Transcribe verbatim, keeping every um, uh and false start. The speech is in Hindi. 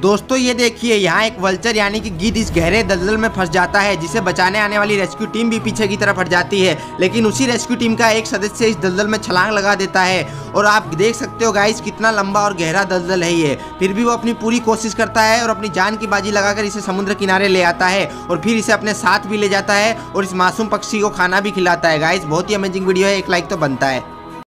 दोस्तों ये देखिए यहाँ एक वल्चर यानी कि गिद्ध इस गहरे दलदल में फंस जाता है, जिसे बचाने आने वाली रेस्क्यू टीम भी पीछे की तरफ हट जाती है। लेकिन उसी रेस्क्यू टीम का एक सदस्य इस दलदल में छलांग लगा देता है और आप देख सकते हो गाइस कितना लंबा और गहरा दलदल है ये। फिर भी वो अपनी पूरी कोशिश करता है और अपनी जान की बाजी लगाकर इसे समुद्र किनारे ले आता है और फिर इसे अपने साथ भी ले जाता है और इस मासूम पक्षी को खाना भी खिलाता है। गाइस बहुत ही अमेजिंग वीडियो है, एक लाइक तो बनता है।